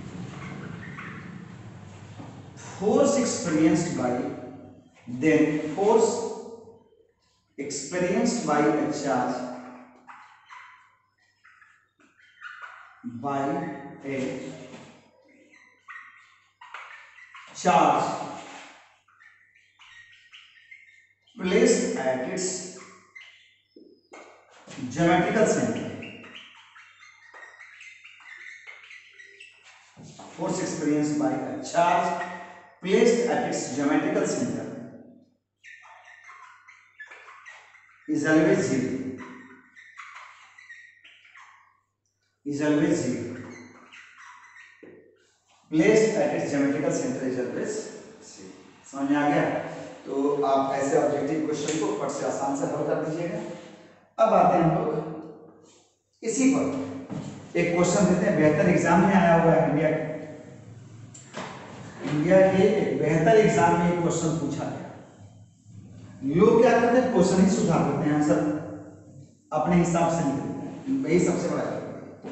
force experienced by then force experienced by a charge by a charge placed at its geometrical center, force experienced by a charge placed at its geometrical center is always zero, is always zero, placed at its geometrical center is always zero। समझ में आ गया? तो आप ऐसे objective question को फट से आसान से हल कर दीजिएगा। अब आते हैं हम लोग इसी पर एक क्वेश्चन देते हैं, बेहतर एग्जाम में आया हुआ है, इंडिया के इंडिया के एक बेहतर एग्जाम में एक क्वेश्चन पूछा गया। लोग क्या करते हैं, क्वेश्चन ही सुधार देते हैं, आंसर अपने हिसाब से लिख देते हैं, यही सबसे बड़ा है।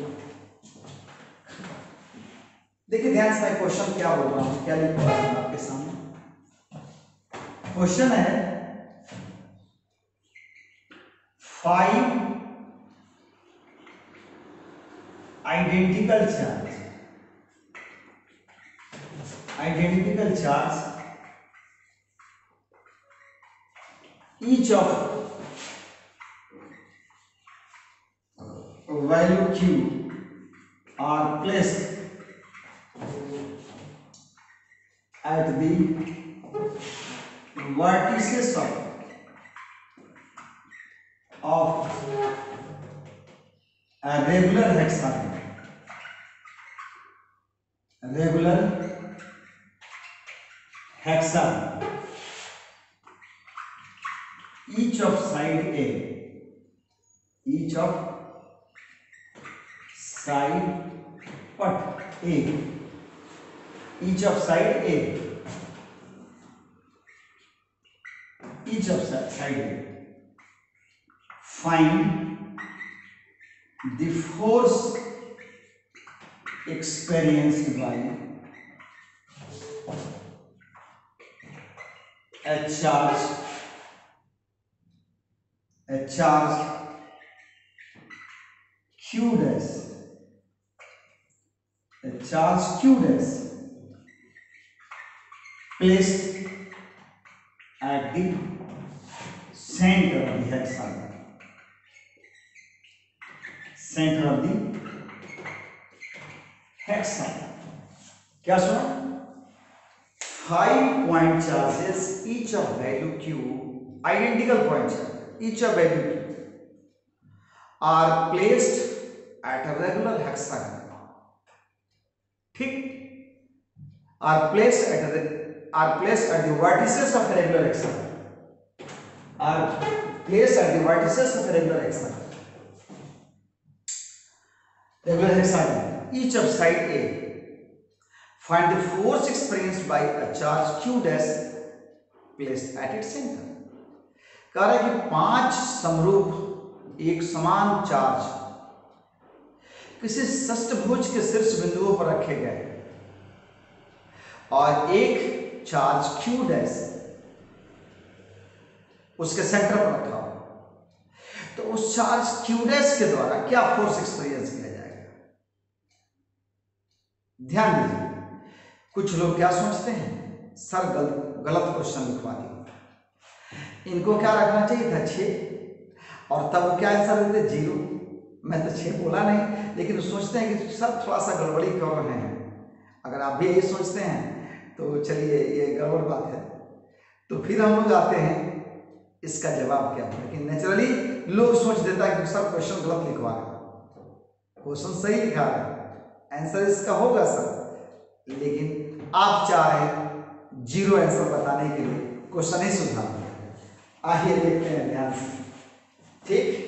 देखिए ध्यान से, मैं क्वेश्चन क्या बोल रहा हूं, क्या लिख रहा हूं आपके सामने। क्वेश्चन है five identical charge, identical charge each of value q are placed at the vertices of of a regular hexagon, regular hexagon, each of side A, each of side what A, each of side A, each of side A. Find the force experienced by a charge, a charge Q dash, a charge Q dash placed at the center of the hexagon, center of the hexagon. क्या सुना? Five point charges, each of value q, identical point charge, each of value q, are placed at a regular hexagon. ठीक? Are placed at the are placed at the vertices of a regular hexagon. Are placed at the vertices of a regular hexagon. Regular hexagon, each of side A. Find the force experienced by a charge Q dash placed at its center. कह रहा है कि पांच समरूप एक समान charge किसी षष्ठभुज के शीर्ष बिंदुओं पर रखे गए और एक चार्ज Q डैश उसके सेंटर पर रखा हो, तो उस चार्ज Q डैश के द्वारा क्या फोर्स एक्सपीरियंस किया जाएगा? ध्यान दीजिए, कुछ लोग क्या सोचते हैं, सर गल, गलत क्वेश्चन लिखवा दिया, इनको क्या रखना चाहिए था छः, और तब वो क्या आंसर देते जीरो। मैं तो छः बोला नहीं, लेकिन सोचते हैं कि सर थोड़ा सा गड़बड़ी कर रहे हैं। अगर आप भी यही सोचते हैं तो चलिए ये गड़बड़ बात है। तो फिर हम लोग आते हैं इसका जवाब क्या है, लेकिन नेचुरली लोग सोच देता है कि सर क्वेश्चन गलत लिखवा रहे, क्वेश्चन सही लिखा रहे, आंसर इसका होगा सर, लेकिन आप चाह रहे हैं जीरो आंसर बताने के लिए क्वेश्चन ही सुधार। आइए देखते हैं ध्यान से, ठीक।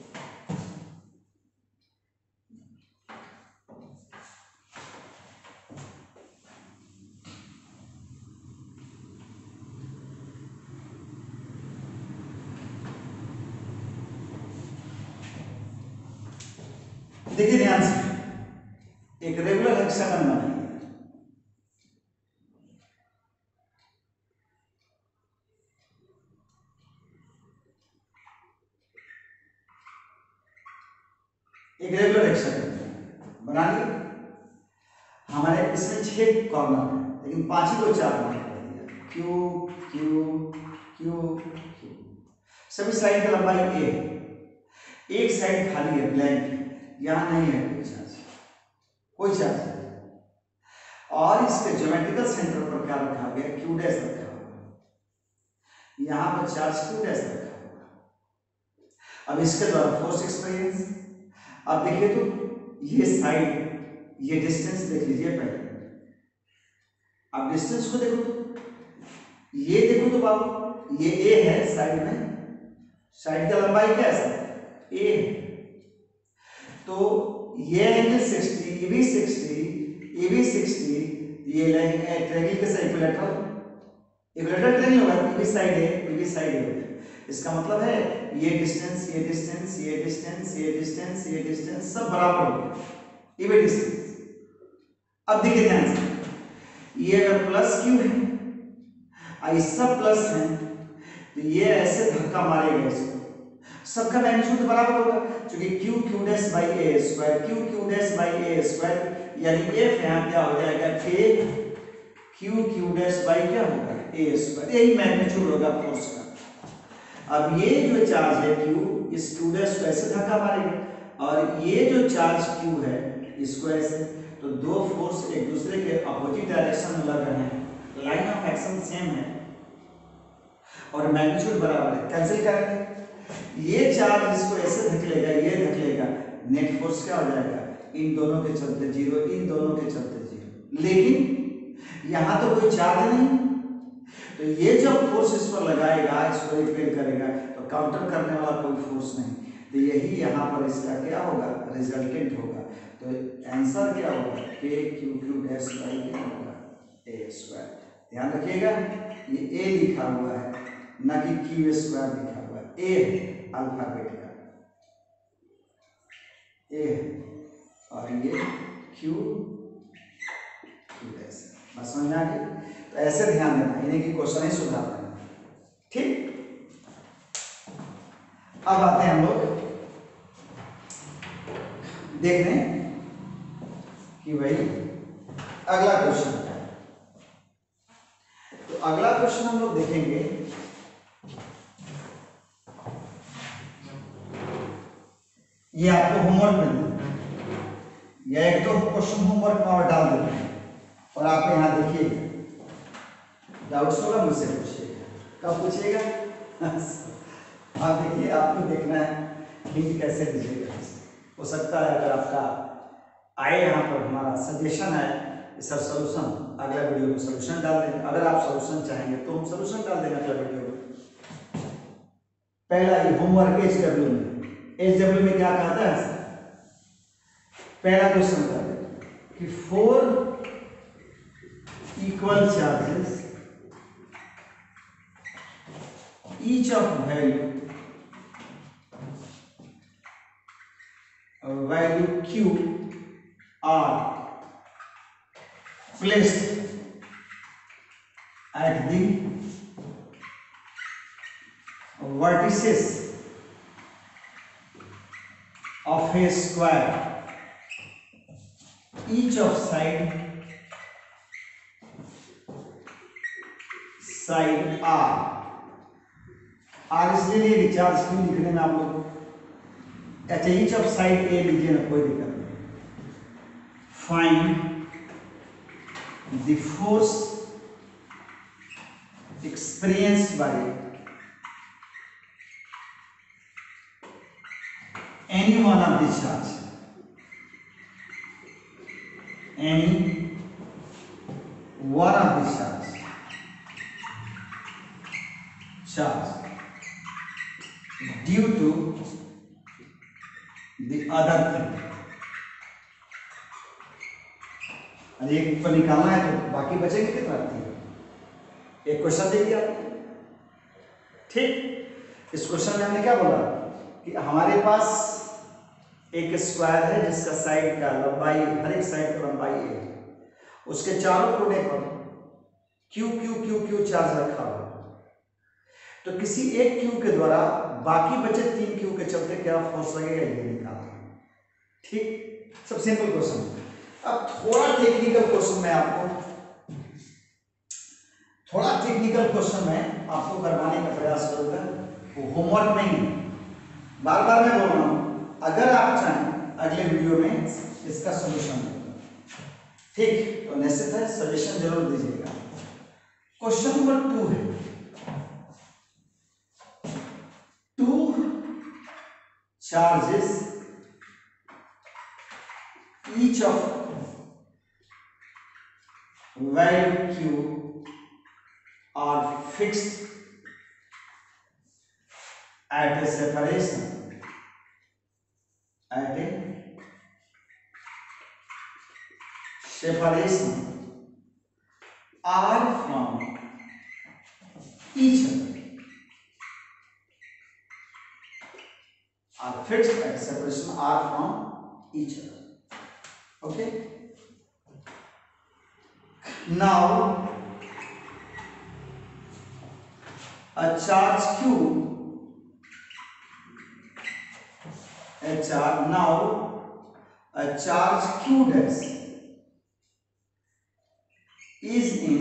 देखिए ध्यान से, एक रेगुलर हेक्सागन बनाइए। एक रेगुलर हेक्सागन बना लिए, हमारे इसमें छह कॉर्नर है, लेकिन पांच ही को चार बना दिया, क्यू क्यू क्यू क्यू। सभी साइड की लंबाई ए, एक साइड खाली है, ब्लैंक, यहां नहीं है कोई चार्ज, कोई चार्ज नहीं। और इसके ज्योमेट्रिकल सेंटर पर क्या रखा गया, क्यू डैश रखा हुआ, यहां पर चार्ज क्यू डैश रखा हुआ। अब इसके द्वारा फोर्स एक्सपीरियंस, अब देखिए तो ये साइड, ये डिस्टेंस देख लीजिए पहले, अब डिस्टेंस को देखो तो, ये देखो तो बाबू, ये ए है साइड में, साइड का लंबाई क्या है सर, ए है, तो ये एंगल सिक्सटी, ये भी सिक्सटी, ये भी सिक्सटी, ये ट्रायंगल के साइड इक्विलैटरल, इक्विलैटरल ट्रायंगल होगा, ये भी साइड है, ये भी साइड है। इसका मतलब है ये डिस्टेंस, ये डिस्टेंस, ये डिस्टेंस, ये डिस्टेंस, ये डिस्टेंस सब बराबर हो गए, ये भी डिस्टेंस। अब देखिए ध्यान से, ये अगर प्लस क्यू है और ये सब प्लस है, तो ये ऐसे धक्का मारेगा इसको, सबका मैग्नीट्यूड बराबर होगा, क्योंकि q q dash by a square, q q dash by a square, यानी f यहाँ क्या हो जाएगा, k q q dash by क्या होगा, ए स्क्वायर, यही मैग्नीट्यूड होगा फोर्स का। अब ये जो चार्ज है q, इस q डैश को ऐसे धक्का मारेगा, और ये जो चार्ज q है इसको ऐसे, तो दो फोर्स एक दूसरे के अपोजिट डायरेक्शन में लग रहे हैं, लाइन ऑफ एक्शन सेम है और मैग्नीट्यूड बराबर है, कैंसिल करेंगे, ये चार्ज इसको ऐसे धकेलेगा, ये धकेलेगा, नेट फोर्स क्या हो जाएगा, इन दोनों के चलते जीरो, इन दोनों के चलते जीरो। लेकिन यहाँ तो कोई चार्ज नहीं, तो ये जब फोर्स इस पर लगाएगा, इसको रिपेल करेगा, तो काउंटर करने वाला कोई फोर्स नहीं, तो यही यहाँ पर इसका क्या होगा, रिजल्टेंट होगा। तो आंसर क्या होगा, के क्यू क्यू डैश बाई क्या होगा, ए स्क्वायर। ध्यान रखिएगा ये ए लिखा हुआ है, ना कि क्यू स्क्वायर लिखा हुआ है। ए अल्फाबेट का ए और ये क्यू क्यू डैश, बस समझ आ गई। तो ऐसे ध्यान देना, इन्हें की क्वेश्चन ही सुधार देना, ठीक। अब आते हैं हम लोग देखने कि भाई अगला क्वेश्चन क्या है। तो अगला क्वेश्चन हम लोग देखेंगे, ये आपको होमवर्क में देना है, या एक दो क्वेश्चन होमवर्क में और डाल देते हैं, और आप यहाँ देखिएगा, डाउट्स होगा मुझसे पूछिएगा। कब पूछिएगा आप देखिए, आपको देखना है हिंट कैसे दीजिएगा। हो सकता है अगर आपका आए यहाँ पर हमारा सजेशन है कि सर सोल्यूशन अगला वीडियो में सोल्यूशन डाल देंगे, अगर आप सोल्यूशन चाहेंगे तो हम सोल्यूशन डाल देंगे अगला वीडियो में। पहला ये होमवर्क एच डब्ल्यू में, एच डब्ल्यू में क्या कहता है, पहला क्वेश्चन कहता है कि four equal charges each of value uh, value q are placed at the vertices of a square, each of side side r। R इसलिए रिचार्ज क्यों लिखने में आप लोग, अच्छा ईच ऑफ साइड ए लीजिए ना, कोई दिक्कत नहीं। Find the force experienced by any one of the charge, any one of the charge charge due to the other thing। एक को निकालना है तो बाकी बचेंगे कितना, एक क्वेश्चन दे दिया आपको, ठीक। इस क्वेश्चन में हमने क्या बोला कि हमारे पास एक स्क्वायर है जिसका साइड का लंबाई, हर एक साइड का लंबाई है, उसके चारों कोने पर q q q q charge रखा हुआ, तो किसी एक क्यू के द्वारा बाकी बचे तीन क्यू के चलते क्या फोर्स लगेगा, ये निकालना, ठीक। सब सिंपल क्वेश्चन। अब थोड़ा टेक्निकल क्वेश्चन में आपको थोड़ा टेक्निकल क्वेश्चन में आपको करवाने का प्रयास करूंगा, वो होमवर्क नहीं, बार बार मैं बोल रहा हूं, अगर आप चाहें अगले वीडियो में इसका सोल्यूशन दूंगा, ठीक। तो निश्चित है सजेशन जरूर दीजिएगा। क्वेश्चन नंबर टू है, charges each of value q are fixed at a separation at a separation r from each other, are fixed at separation r from each other, okay। Now a charge q, a charge now a charge q dash is in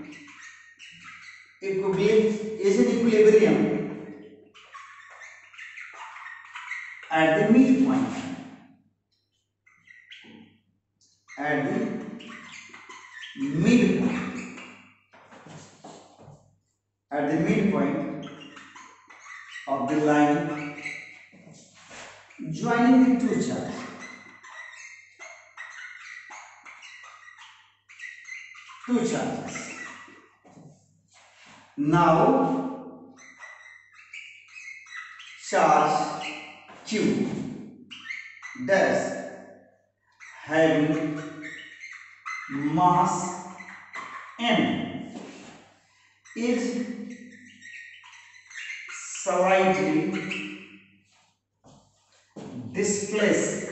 equilibrium, is in equilibrium at the midpoint, at the midpoint, at the midpoint of the line joining the two charges. Two charges. Now charge Q dash having mass M is slightly displaced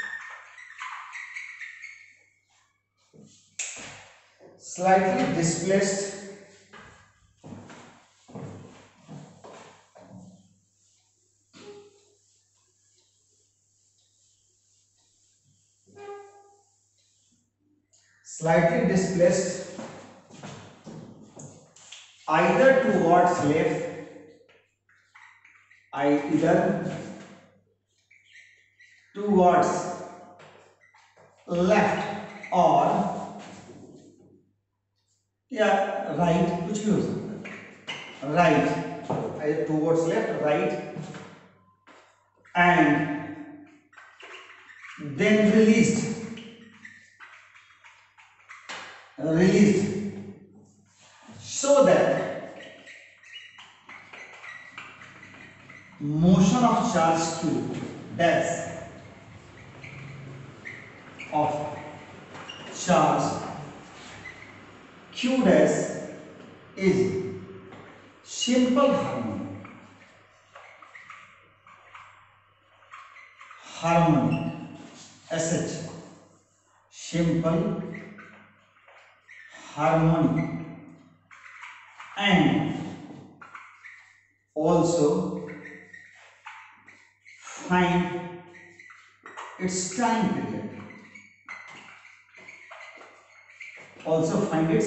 slightly displaced slightly displaced either towards left, either towards left or या right, कुछ भी हो सकता है, right either towards left, right and then released released so that motion of charge Q dash of charge Q dash is simple harmonic harmonic S H simple harmonic and also find its time period, also find its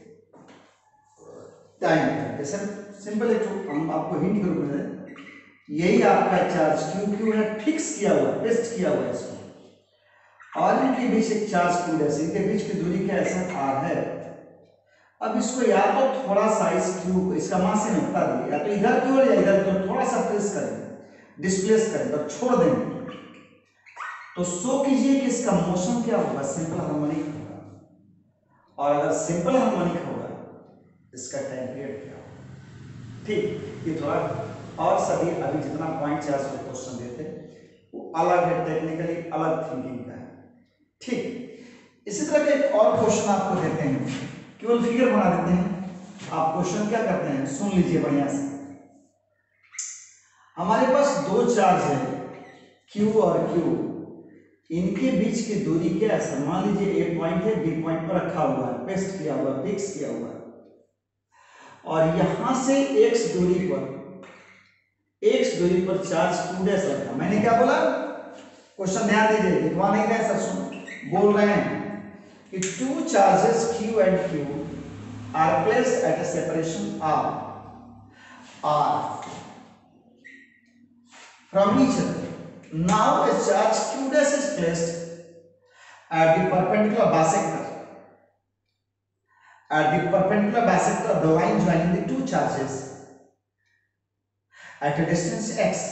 time period. जैसे simple एक हम आपको hint करूँ मैं, यही आपका charge q q है, fix किया हुआ है, पेस्ट किया हुआ है इसको, और इनके बीच एक चार्ज क्यू डैश, इनके बीच की दूरी क्या ऐसा आर है। अब इसको या तो थोड़ा सा इस क्यू इसका मास से हटा देंगे, या तो इधर की ओर या इधर की ओर थोड़ा सा प्रेस करेंगे, डिस्प्लेस करेंगे और छोड़ देंगे, तो सो कीजिए कि इसका मोशन क्या होगा, सिंपल हार्मोनिक होगा, और अगर सिंपल हार्मोनिक होगा इसका टाइम पीरियड क्या होगा। ठीक, ये थोड़ा और सभी अभी जितना पॉइंट चार्ज पे क्वेश्चन देते वो अलग है, टेक्निकली अलग थिंकिंग का है। ठीक, इसी तरह का एक और क्वेश्चन आपको देते हैं, केवल फिगर बना देते हैं। आप क्वेश्चन क्या करते हैं, सुन लीजिए बढ़िया से। हमारे पास दो चार्ज है Q और Q, इनके बीच की दूरी क्या है, मान लीजिए ए पॉइंट है, बी पॉइंट पर रखा हुआ है, पेस्ट किया हुआ है, फिक्स किया हुआ है, और यहां से x दूरी पर x दूरी पर चार्ज Q डैश रखा। मैंने क्या बोला, क्वेश्चन ध्यान दीजिए, लिखवा नहीं रहे सर, सुन बोल रहे हैं कि two charges Q and Q are placed at a separation R R from each other. Now a charge Q dash is placed at the perpendicular bisector at the perpendicular bisector of the line joining the two charges at a distance x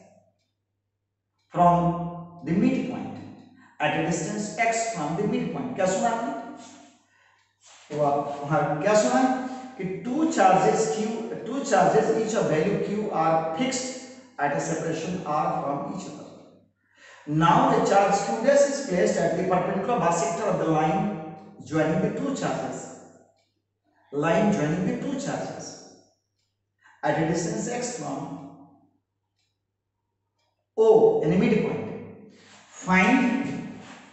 from the midpoint. At a distance x from the midpoint. क्या सुना आपने? तो आप हाँ क्या सुना कि two charges Q, two charges each of value Q are fixed at a separation R from each other. Now a charge Q dash is placed at the perpendicular bisector of the line joining the two charges. Line joining the two charges at a distance x from O in the midpoint. Find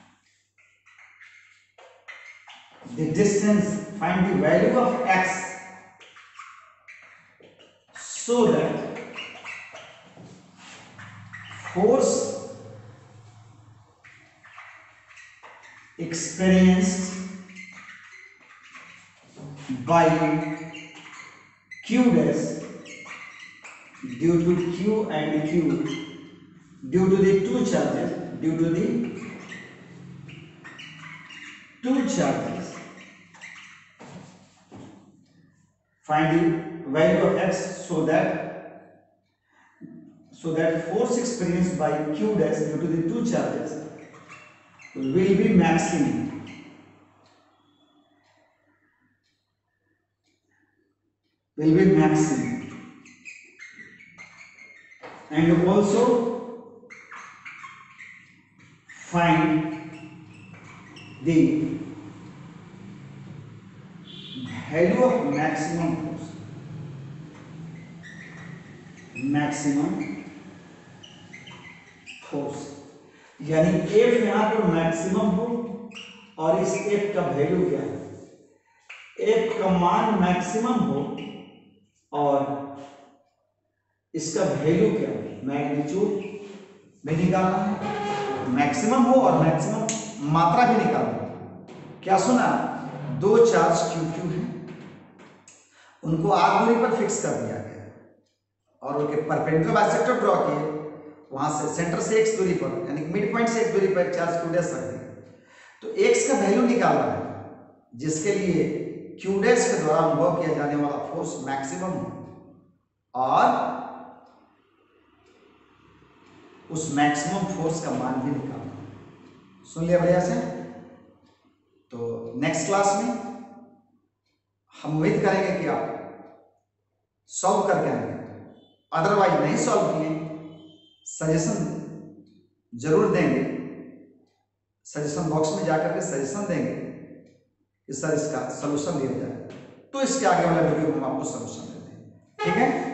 the distance, find the value of x so that force experienced by Q dash due to Q and Q, due to the two charges, due to the two charges, find the value of x so that so that force experienced by Q dash due to the two charges will be maximum. Will be maximum. And also find the value of maximum force. Maximum force यानी F यहां पर maximum हो और इस F का value क्या है, F का मान मैक्सिमम हो और इसका वैल्यू क्या है, मैग्नीट्यूड भी निकालना है, मैक्सिमम हो और मैक्सिमम मात्रा भी निकालना है। क्या सुना, दो चार्ज क्यू क्यू है, उनको आर दूरी पर फिक्स कर दिया गया और उनके परपेंडिकुलर बाइसेक्टर ड्रॉ किए, वहां से सेंटर से एक्स दूरी पर यानी मिड पॉइंट से एक दूरी पर चार्ज क्यू डैश रख दिया। तो एक्स का वैल्यू निकालना है जिसके लिए क्यू डैश के द्वारा अनुभव किया जाने वाला फोर्स मैक्सिमम हो और उस मैक्सिमम फोर्स का मान भी निकालना। सुन लिया बढ़िया से। तो नेक्स्ट क्लास में हम उम्मीद करेंगे कि आप सॉल्व करके आएंगे, अदरवाइज नहीं सॉल्व किए सजेशन जरूर देंगे, सजेशन बॉक्स में जाकर के सजेशन देंगे कि सर इसका सलूशन दिया जाए, तो इसके आगे वाला वीडियो में हम आपको सलूशन देते हैं। ठीक है।